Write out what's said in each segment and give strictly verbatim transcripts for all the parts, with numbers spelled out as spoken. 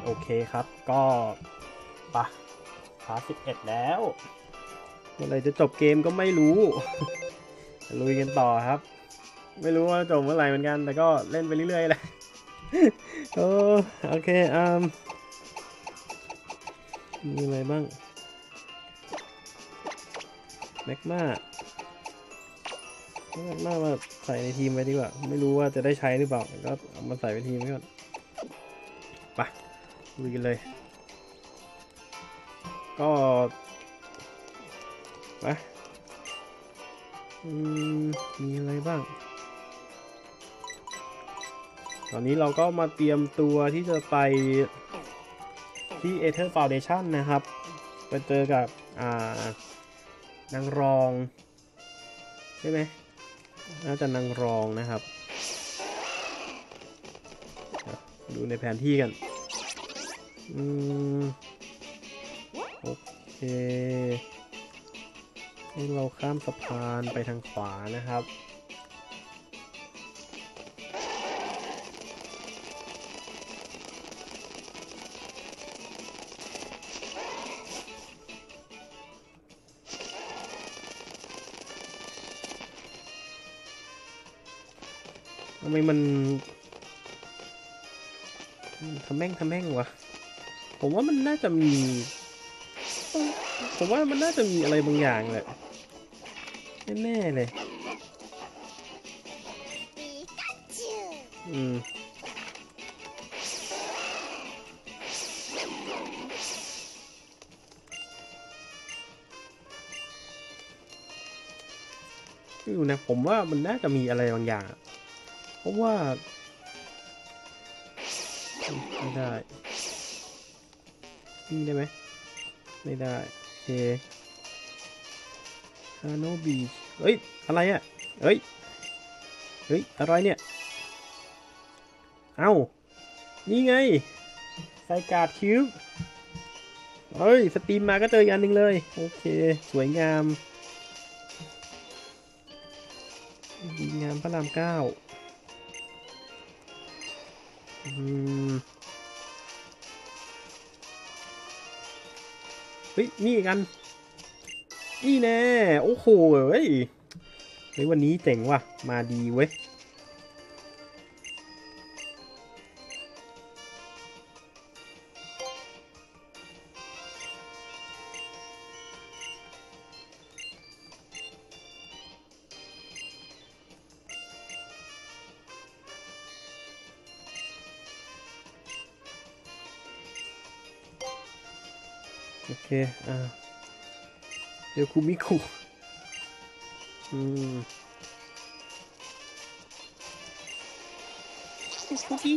โอเคครับก็ปะพาร์ทสิบเอ็ดแล้วเมื่อไหร่จะจบเกมก็ไม่รู้ ลุยกันต่อครับไม่รู้ว่าจบเมื่อไหร่เหมือนกันแต่ก็เล่นไปเรื่อยๆแหละโอ้โอเคอืมมีอะไรบ้างแม็กมาแม็กมามาใส่ในทีมไว้ดีกว่าไม่รู้ว่าจะได้ใช้หรือเปล่าก็เอามาใส่ในทีมไว้ก่อนไปลุยกันเลยก็ไปมีอะไรบ้างตอนนี้เราก็มาเตรียมตัวที่จะไปที่ Aether Foundation นะครับไปเจอกับอ่านางรองใช่ไหมน่าจะนางรองนะครับดูในแผนที่กันอืมโอเคให้เราข้ามสะพานไปทางขวานะครับทำไมมันทำแม่งทำแม่งวะผมว่ามันน่าจะมีผมว่ามันน่าจะมีอะไรบางอย่างแหละแน่ๆเลยอืมอยู่นะผมว่ามันน่าจะมีอะไรบางอย่างเพราะว่าไม่ได้นี่ได้ไหมไม่ได้โอเคฮาโนบีเฮ้ยอะไรอ่ะเฮ้ยเฮ้ยอะไรเนี่ยเอ้านี่ไงไซการ์ดคิวบ์เฮ้ยสตรีมมาก็เจออีกอันหนึ่งเลยโอเคสวยงามดีงามพระรามเก้าอืมเฮ้ยนี่กันนี่แน่โอ้โหเฮ้ยเฮ้ยวันนี้เจ๋งว่ะมาดีเว้ยโอเคอ่าเดี๋ยวคูมิคุอืมคุกกี้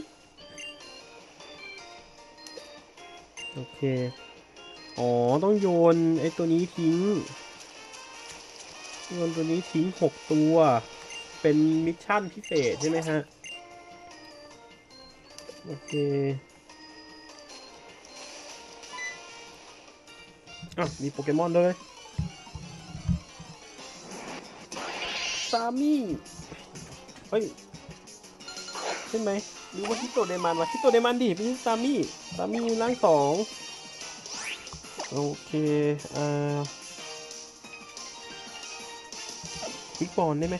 โอเคอ๋อต้องโยนไอ้ตัวนี้ทิ้งโยนตัวนี้ทิ้งหกตัวเป็นมิชชั่นพิเศษใช่ไหมฮะโอเคอ่ะมีโปเกมอนด้วยซามี่เฮ้ยใช่ไหมหรือว่าฮิโตเดมันวะฮิโตเดมันดิไม่ใช่ซามี่ซามี่ร่างสองโอเคอ่าควิกบอลได้ไหม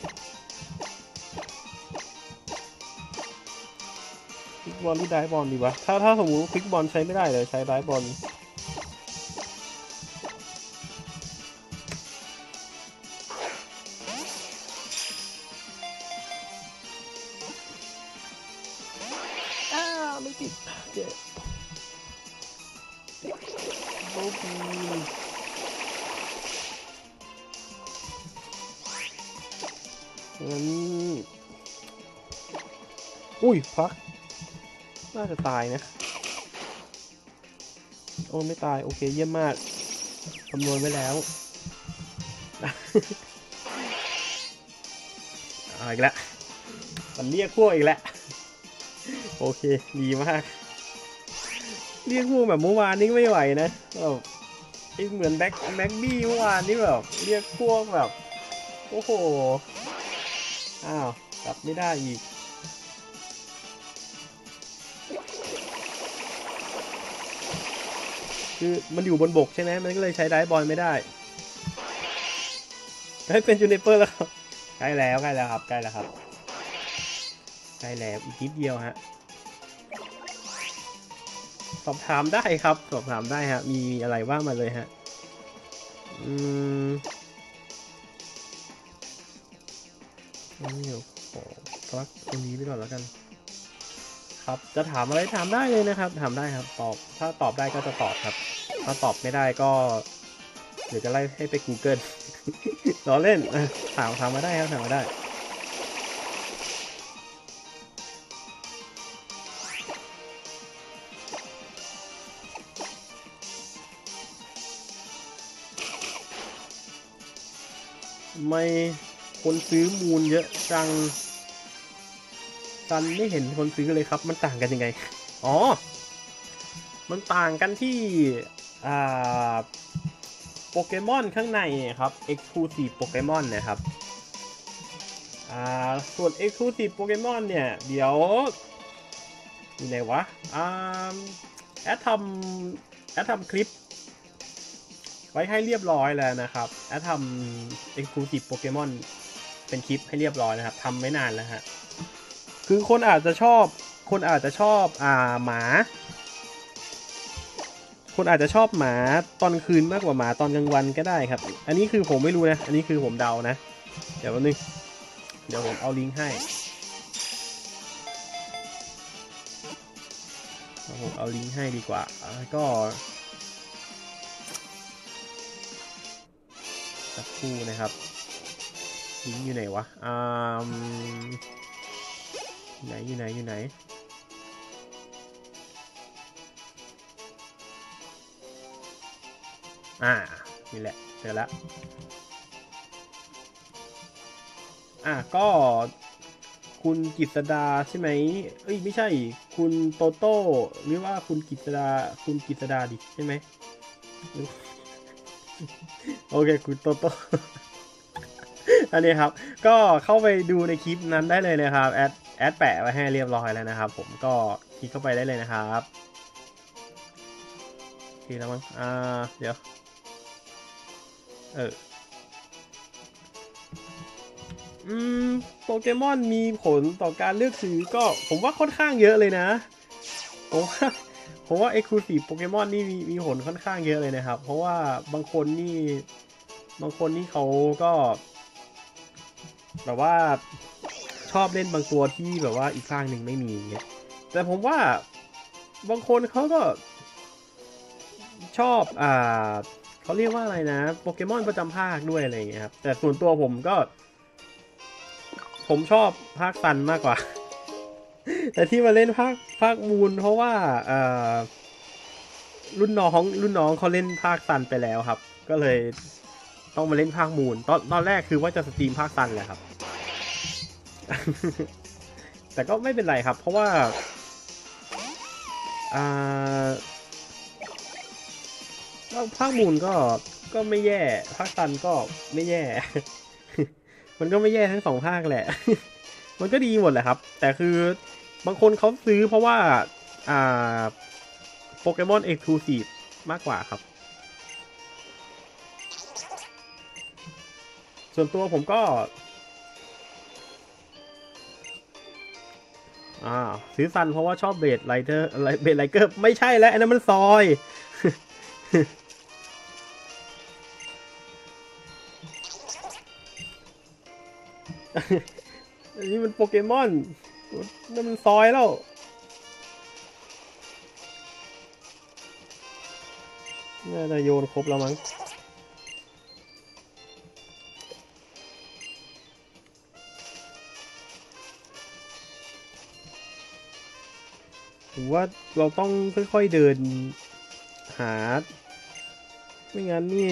ควิกบอลหรือไดบอลดีวะถ้าถ้าสมมติควิกบอลใช้ไม่ได้เลยใช้ไดบอลอ้าไม่ติดเจ๊โอเคงั้นอุ้ยพักน่าจะตายนะโอ้ไม่ตายโอเคเยี่ยมมากคำนวณไว้แล้วเอาอีกแล้วมันเรียกพวกอีกแล้วโอเคดีมากเรียกพวกแบบเมื่อวานนี้ไม่ไหวนะแบบเหมือนแบ็คแบ็คบี้เมื่อวานนี้แบบเรียกพวกแบบโอ้โหอ้าวกลับไม่ได้อีกคือมันอยู่บนบกใช่ไหมมันก็เลยใช้ไดบอลไม่ได้ให้เป็นจูเนเปอร์แล้วครับใกล้แล้วใกล้แล้วครับใกล้แล้วครับใกล้แล้วอีกนิดเดียวฮะสอบถามได้ครับสอบถามได้ฮะมีอะไรว่ามาเลยฮะอืมเดี๋ยวขอพักตรงนี้ไปก่อนแล้วกันครับจะถามอะไรถามได้เลยนะครับถามได้ครับตอบถ้าตอบได้ก็จะตอบครับถ้าตอบไม่ได้ก็เดี๋ยวจะไล่ให้ไป Google ล้อเล่นถามถามมาได้ครับถามมาได้ไม่คนซื้อมูลเยอะจังซันไม่เห็นคนซื้อเลยครับมันต่างกันยังไงอ๋อมันต่างกันที่อ่าโปเกมอนข้างในครับ Exclusive โปเกมอนนะครับอ่าส่วน Exclusive โปเกมอนเนี่ยเดี๋ยวอยู่ไหนวะอ่าแอดทำแอดทำคลิปไว้ให้เรียบร้อยแล้วนะครับแอดทำ Exclusive โปเกมอนเป็นคลิปให้เรียบร้อยนะครับทำไม่นานแล้วฮะคือคนอาจจะชอบคนอาจจะชอบอ่าหมาคนอาจจะชอบหมาตอนคืนมากกว่าหมาตอนกลางวันก็ได้ครับอันนี้คือผมไม่รู้นะอันนี้คือผมเดานะเดี๋ยวแป๊บนึงเดี๋ยวผมเอาลิงก์ให้ผมเอาลิงก์ให้ดีกว่าก็สักครู่นะครับลิงก์อยู่ไหนวะอ่าไหนอยู่ไหนอยู่ไหนอ่านี่แหละเจอแล้วอ่ะก็คุณกิษดาใช่ไหมเอ้ยไม่ใช่คุณโตโต้หรือว่าคุณกิษดาคุณกิษดาดิใช่ไหมโอเคคุณโตโต้อันนี้ครับก็เข้าไปดูในคลิปนั้นได้เลยนะครับแอดแอดแปะไว้ให้เรียบร้อยแล้วนะครับผมก็คลิกเข้าไปได้เลยนะครับโอเคแล้วมั้งอ่าเดี๋ยวเอออืมโปเกมอนมีผลต่อการเลือกซื้อก็ผมว่าค่อนข้างเยอะเลยนะผมว่าผมว่า Exclusive โปเกมอนนี่มีมีผลค่อนข้างเยอะเลยนะครับเพราะว่าบางคนนี่บางคนนี่เขาก็แบบว่าชอบเล่นบางตัวที่แบบว่าอีกข้างหนึ่งไม่มีเงี้ยแต่ผมว่าบางคนเขาก็ชอบอ่าเขาเรียกว่าอะไรนะโปเกมอนประจำภาคด้วยอะไรเงี้ยครับแต่ส่วนตัวผมก็ผมชอบภาคซันมากกว่าแต่ที่มาเล่นภาคภาคมูนเพราะว่าอ่ารุ่นน้องรุ่นน้องเขาเล่นภาคซันไปแล้วครับก็เลยต้องมาเล่นภาคมูนตอนตอนแรกคือว่าจะสตรีมภาคซันแหละครับแต่ก็ไม่เป็นไรครับเพราะว่าอ่าภาคมูนก็ก็ไม่แย่ภาคซันก็ไม่แย่มันก็ไม่แย่ทั้งสองภาคแหละมันก็ดีหมดแหละครับแต่คือบางคนเขาซื้อเพราะว่าอ่าโปเกมอนเอ็กซ์คลูซีฟมากกว่าครับส่วนตัวผมก็อ่าซื้อซันเพราะว่าชอบเบดไลเตอร์เบดไลเกอร์ไม่ใช่แล้วอันนั้นมันซอยอันนี้มันโปเกมอนนั่นมันซอยแล้วน่าจะโยนครบแล้วมั้งผมว่าเราต้องค่อยๆเดินหาไม่งั้นนี่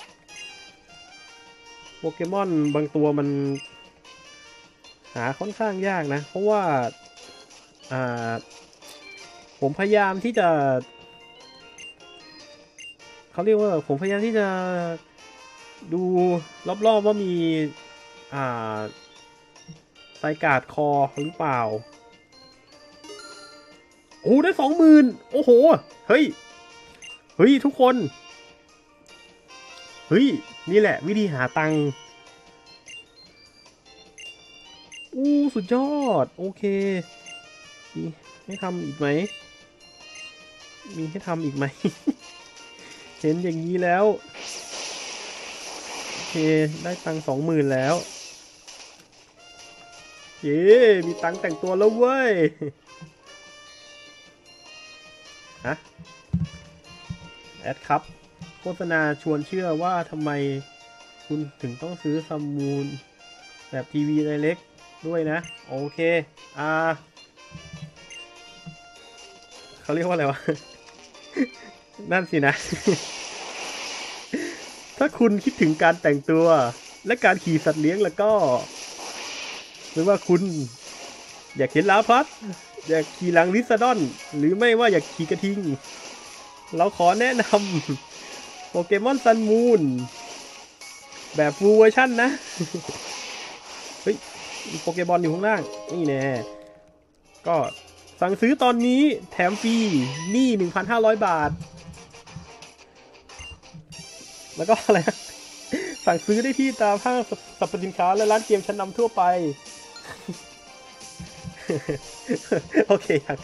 โปเกมอนบางตัวมันหาค่อนข้างยากนะเพราะว่าอ่าผมพยายามที่จะเขาเรียกว่าผมพยายามที่จะดูรอบๆว่ามีอ่าไซการ์ดคอหรือเปล่าโอ้ได้สองหมื่นโอ้โหเฮ้ยเฮ้ยทุกคนเฮ้ยนี่แหละวิธีหาตังค์อู้สุดยอดโอเคมีให้ทำอีกไหมมีให้ทำอีกไหม เห็นอย่างนี้แล้วโอเคได้ตังค์สองหมื่นแล้วเย้มีตังค์แต่งตัวแล้วเว้ยฮะแอดครับโฆษณาชวนเชื่อว่าทำไมคุณถึงต้องซื้อซัมมูนแบบทีวีไดเรกด้วยนะโอเคอ่าเขาเรียกว่าอะไรวะ นั่นสินะ ถ้าคุณคิดถึงการแต่งตัวและการขี่สัตว์เลี้ยงแล้วก็หรือว่าคุณอยากเห็นลาพัสอยากขี่หลังลิซาดอนหรือไม่ว่าอยากขี่กระทิงเราขอแนะนำโปเกมอนซันมูนแบบฟูลเวอร์ชันนะ เฮ้ยโปเกมอนอยู่ข้างล่างนี่แน่ก็สั่งซื้อตอนนี้แถมฟรีหนี้ หนึ่งพันห้าร้อย บาทแล้วก็อะไรสั่งซื้อได้ที่ตามห้างสรรพสินค้าและร้านเกมชั้นนำทั่วไป โอเคครับ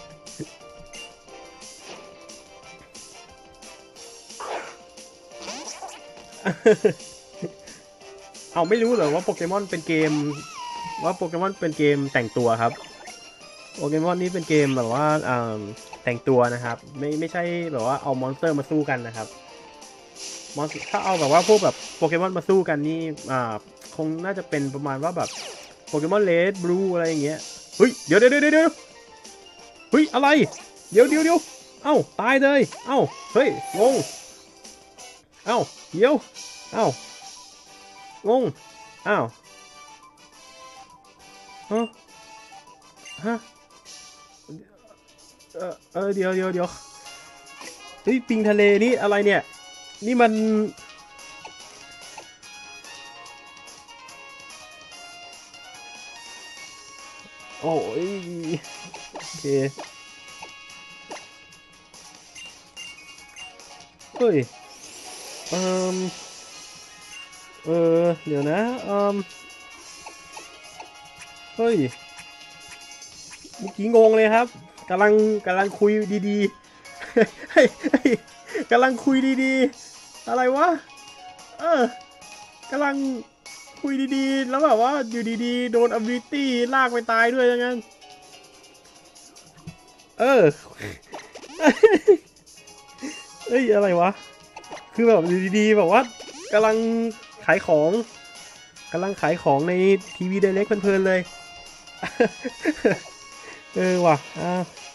เอาไม่รู้เหรอว่าโปเกมอนเป็นเกมว่าโปเกมอนเป็นเกมแต่งตัวครับโปเกมอนนี้เป็นเกมแบบว่าแต่งตัวนะครับไม่ไม่ใช่แบบว่าเอามอนสเตอร์มาสู้กันนะครับถ้าเอาแบบว่าพวกแบบโปเกมอนมาสู้กันนี่อ่าคงน่าจะเป็นประมาณว่าแบบโปเกมอนเลดบลูอะไรอย่างเงี้ยเฮ้ยเดี๋ยวเดี๋ยวเดี๋ยวเดี๋ยวเฮ้ยอะไรเดี๋ยวเดี๋ยวเดี๋ยวเอ้าตายเลยเอ้าเฮ้ยงงเอ้าเดี๋ยวเอ้างงอ้าวฮะฮะเออเออเดี๋ยวเดี๋ยวเดี๋ยวเฮ้ยปิงทะเลนี่อะไรเนี่ยนี่มันโอ้ยโอเคเฮ้ยเออเออเดี๋ยวนะเออเฮ้ยเมื่อกี้งงเลยครับกำลังกำลังคุยดีๆกำลังคุยดีๆอะไรวะเออกำลังคุยดีๆแล้วแบบว่าอยู่ดีๆโดน ability ลากไปตายด้วยอย่างนั้นเออเอ้ยอะไรวะคือแบบดีๆแบบว่ากำลังขายของกำลังขายของในทีวีไดเรกเพลินๆเลยเออว่ะอ่า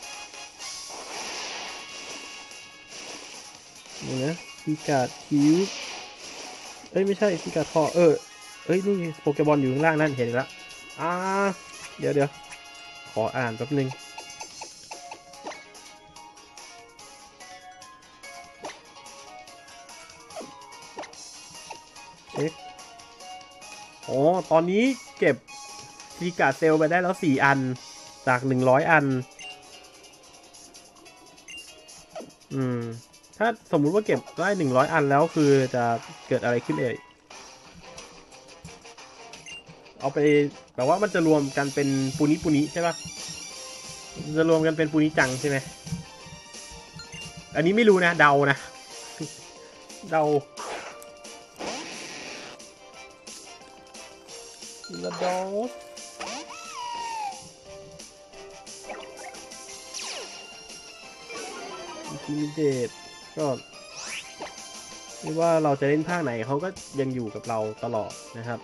นี่นะซีการ์ดคิวเอ้ยไม่ใช่ซีการ์ดคอเออเอ้ยนี่โปเกมอนอยู่ข้างล่างนั่นเห็นแล้วอ่าเดี๋ยวเดี๋ยวขออ่านแป๊บนึงเช็คอ๋อตอนนี้เก็บซีการ์ดเซลไปได้แล้วสี่อันจากหนึ่งร้อยอันอืมถ้าสมมุติว่าเก็บได้หนึ่งร้อยอันแล้วคือจะเกิดอะไรขึ้นเอ่ยเอาไปแบบว่ามันจะรวมกันเป็นปูนิปูนิใช่ปะจะรวมกันเป็นปูนิจังใช่ไหมอันนี้ไม่รู้นะเดานะเดาละดอสอิมิเดตก็ไม่ว่าเราจะเล่นภาคไหนเขาก็ยังอยู่กับเราตลอดนะครับ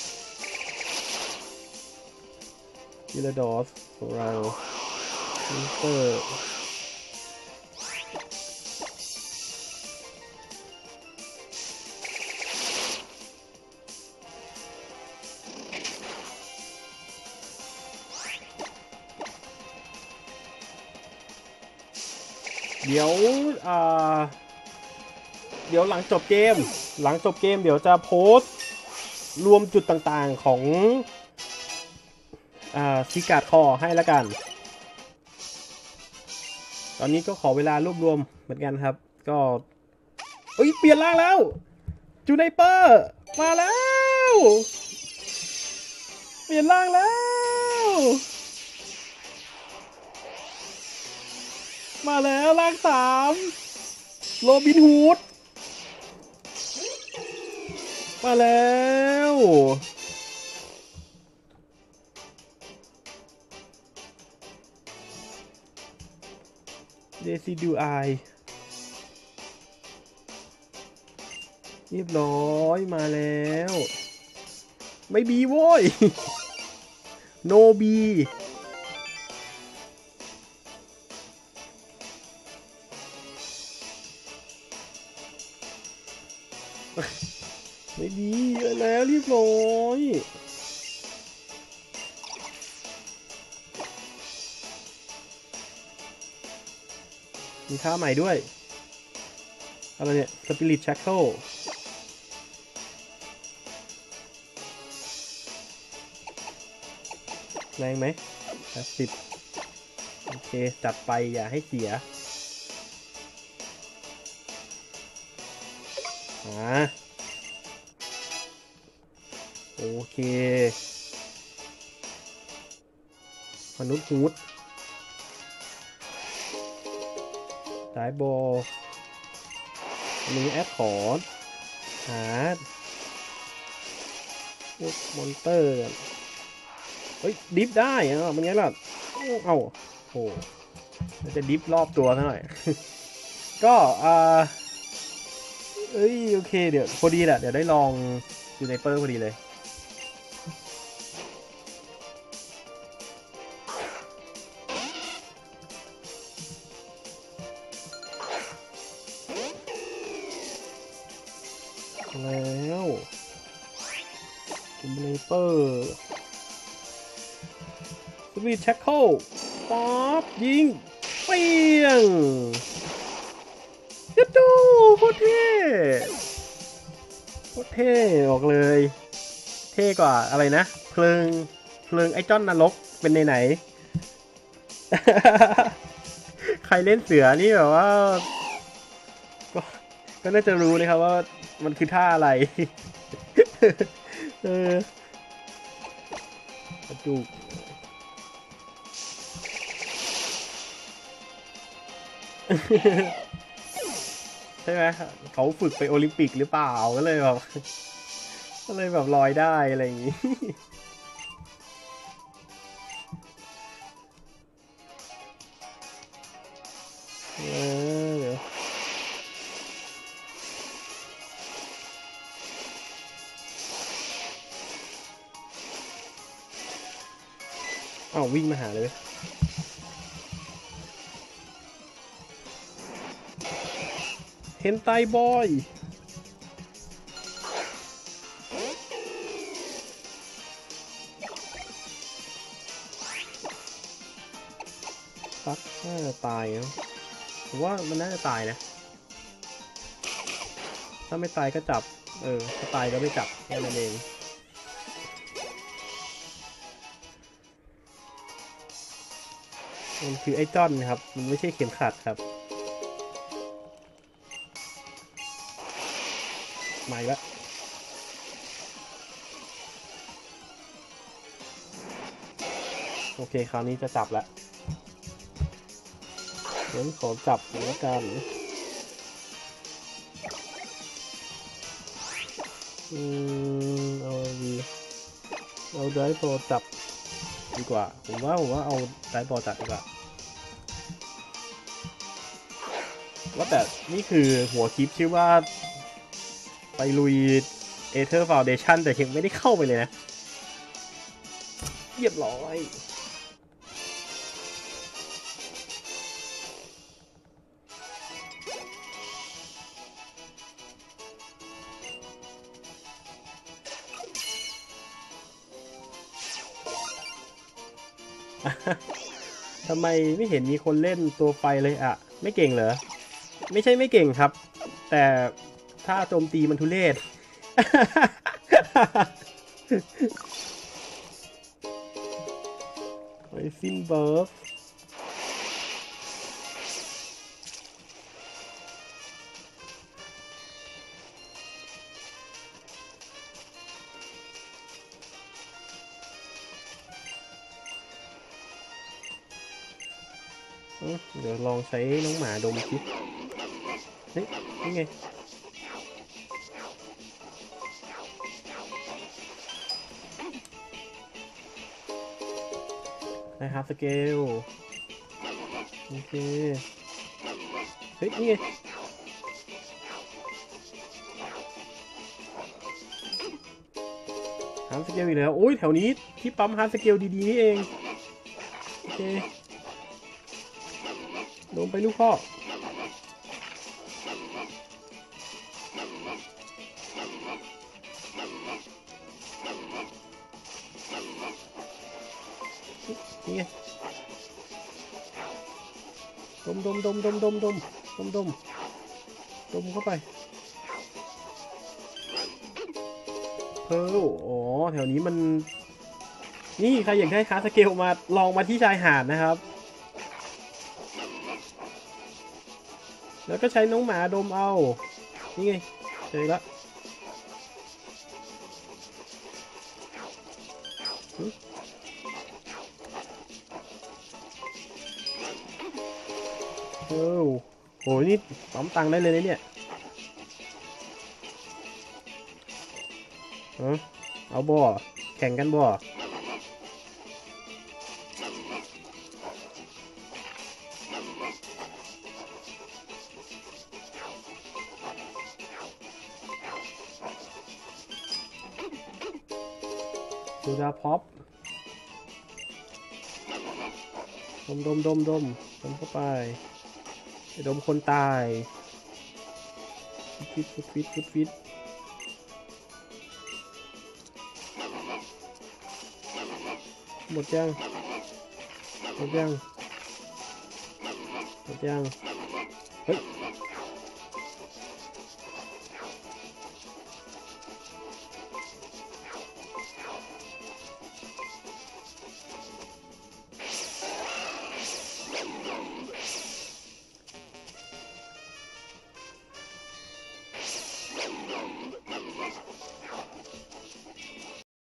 อิลาดอสของเราซิสเตอร์เดี๋ยวอ่าเดี๋ยวหลังจบเกมหลังจบเกมเดี๋ยวจะโพสต์รวมจุดต่างๆของอ่าซีการ์ดคอให้แล้วกันตอนนี้ก็ขอเวลารวบรวมเหมือนกันครับก็เอ้ยเปลี่ยนร่างแล้วจูไนเปอร์มาแล้วเปลี่ยนร่างแล้วมาแล้วร่างสามโรบินฮูดมาแล้วเดซิดูไอเรียบร้อยมาแล้วไม่บีโว้ยโนบีไม่ดีแล้วเรียบร้อยมีท่าใหม่ด้วยอะไรเนี่ยสปิริตแช็คเกิลแรงไหมแปดสิบโอเคจัดไปอย่าให้เสียอ่าโอเคมนุษย์ฮูดสายบอลมีแอดขอร์ดหาพวกมอนเตอร์เฮ้ยดิฟได้อ่ะมันไงล่ะเอ้าโอ้จะดิฟรอบตัวซะหน่อย ก็อ่าเอ้ยโอเคเดี๋ยวพอดีแหละเดี๋ยวได้ลองยูไนเปอร์พอดีเลยแล้วยูไนเปอร์สวีทแช็คเกิลป๊อปยิงเปี้ยงยัดดูโคตรเท่โคตรเท่บอกเลยเท่กว่าอะไรนะเพลิงเพลิงไอจอนนรกเป็นในไหน ใครเล่นเสือนี่แบบว่าก็ก็น่าจะรู้นะครับว่ามันคือท่าอะไร เออกระจุกใช่ไหมเขาฝึกไปโอลิมปิกหรือเปล่าก็เลยแบบก็เลยแบบลอยได้อะไรอย่างนี้เออเดี๋ยวอ้าววิ่งมาหาเลยเฮนไตบอยฟักน่าจะตายนะผมว่ามันน่าจะตายนะถ้าไม่ตายก็จับเออถ้าตายก็ไม่จับแค่นั้นเองมันคือไอ้จอนครับมันไม่ใช่เข็มขัดครับมาอีกแล้วโอเคคราวนี้จะจับแล้วเดี๋ยวขอจับแล้วกันอืมเอาดีเอาไดร์บอลจับดีกว่าผมว่าผมว่าเอาไดร์บอลจับดีกว่าว่าแต่นี่คือหัวคลิปชื่อว่าไปลุยเอเธอร์ฟาวเดชั่นแต่ยังไม่ได้เข้าไปเลยนะเรียบร้อยทำไมไม่เห็นมีคนเล่นตัวไฟเลยอ่ะไม่เก่งเหรอไม่ใช่ไม่เก่งครับแต่ถ้าโจมตีมันทุเรศ ไอซินเบิร์ฟเดี๋ยวลองใช้น้องหมาดมสิเฮ้ยนี่ไงนะครับสเกลโอเคเฮ้ยนี่ไงฮาร์ดสเกลอีกแล้วโอ้ยแถวนี้ที่ปั๊มฮาร์ดสเกลดีๆนี่เองโอเคโดนไปลูกพ่อนี่ไงดมดมดมดมดมดมดมดมดมเข้าไปเพร์ลอ๋อแถวนี้มันนี่ใครอยากได้ฮาร์ดสเกลมาลองมาที่ชายหาดนะครับแล้วก็ใช้น้องหมาดมเอานี่ไงเจอละโอ้โหนี่ปั๊มตังค์ได้เลยนะเนี่ยเอาบ่อแข่งกันบ่อดูดาพ็อปดมดมดมดมดมเข้าไปดมคนตายฟิตฟิตฟิตฟิตฟิตหมดยังหมดยังหมดยังเฮ้ย